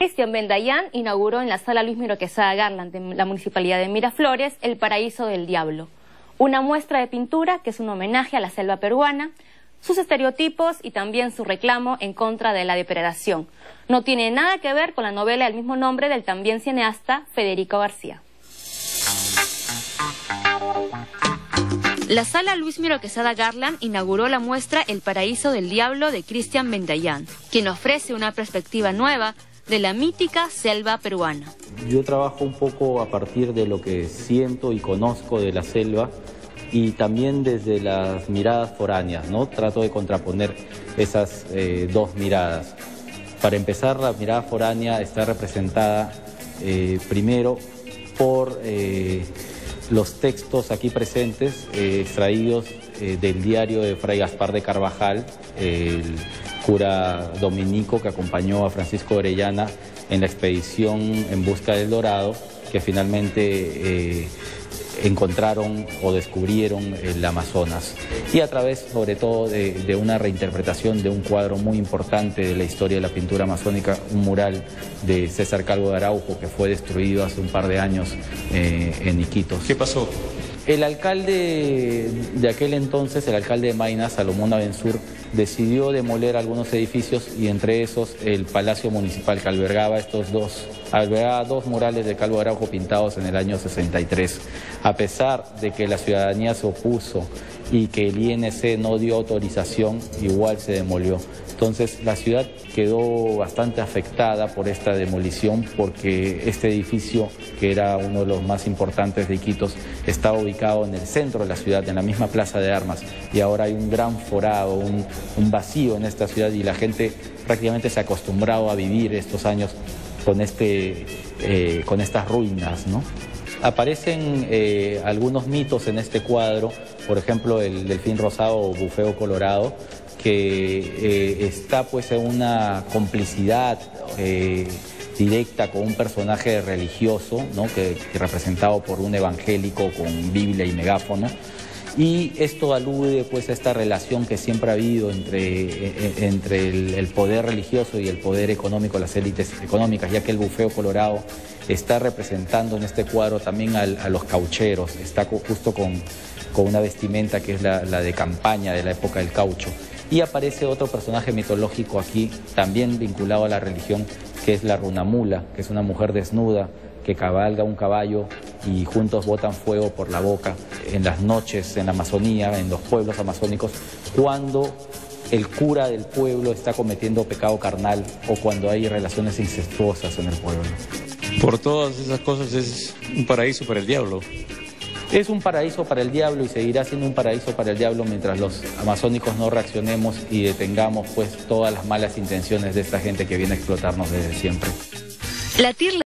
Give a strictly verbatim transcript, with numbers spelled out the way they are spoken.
Cristian Bendayán inauguró en la Sala Luis Miro Quesada Garland de la Municipalidad de Miraflores El Paraíso del Diablo, una muestra de pintura que es un homenaje a la selva peruana, sus estereotipos y también su reclamo en contra de la depredación. No tiene nada que ver con la novela del mismo nombre del también cineasta Federico García. La Sala Luis Miro Quesada Garland inauguró la muestra El Paraíso del Diablo de Cristian Bendayán, quien ofrece una perspectiva nueva de la mítica selva peruana. Yo trabajo un poco a partir de lo que siento y conozco de la selva y también desde las miradas foráneas, ¿no? Trato de contraponer esas eh, dos miradas. Para empezar, la mirada foránea está representada eh, primero por eh, los textos aquí presentes, eh, extraídos eh, del diario de Fray Gaspar de Carvajal, el cura dominico que acompañó a Francisco Orellana en la expedición en busca del Dorado, que finalmente eh, encontraron o descubrieron el Amazonas. Y a través, sobre todo, de, de una reinterpretación de un cuadro muy importante de la historia de la pintura amazónica, un mural de César Calvo de Araujo, que fue destruido hace un par de años eh, en Iquitos. ¿Qué pasó? El alcalde de aquel entonces, el alcalde de Maynas, Salomón Abençur, decidió demoler algunos edificios y entre esos el Palacio Municipal, que albergaba estos dos, albergaba dos murales de Calvo de Araujo pintados en el año sesenta y tres. A pesar de que la ciudadanía se opuso y que el I N C no dio autorización, igual se demolió. Entonces la ciudad quedó bastante afectada por esta demolición porque este edificio, que era uno de los más importantes de Iquitos, estaba ubicado en el centro de la ciudad, en la misma plaza de armas, y ahora hay un gran forado, un, un vacío en esta ciudad y la gente prácticamente se ha acostumbrado a vivir estos años con, este, eh, con estas ruinas, ¿no? Aparecen eh, algunos mitos en este cuadro, por ejemplo el delfín rosado o bufeo colorado, que eh, está pues en una complicidad eh, directa con un personaje religioso, ¿no? que, que representado por un evangélico con Biblia y megáfono. Y esto alude pues a esta relación que siempre ha habido entre, entre el, el poder religioso y el poder económico, las élites económicas, ya que el bufeo colorado está representando en este cuadro también al, a los caucheros, está justo con, con una vestimenta que es la, la de campaña de la época del caucho. Y aparece otro personaje mitológico aquí, también vinculado a la religión, que es la runamula, que es una mujer desnuda que cabalga un caballo y juntos botan fuego por la boca en las noches en la Amazonía, en los pueblos amazónicos, cuando el cura del pueblo está cometiendo pecado carnal o cuando hay relaciones incestuosas en el pueblo. Por todas esas cosas es un paraíso para el diablo. Es un paraíso para el diablo y seguirá siendo un paraíso para el diablo mientras los amazónicos no reaccionemos y detengamos pues todas las malas intenciones de esta gente que viene a explotarnos desde siempre. La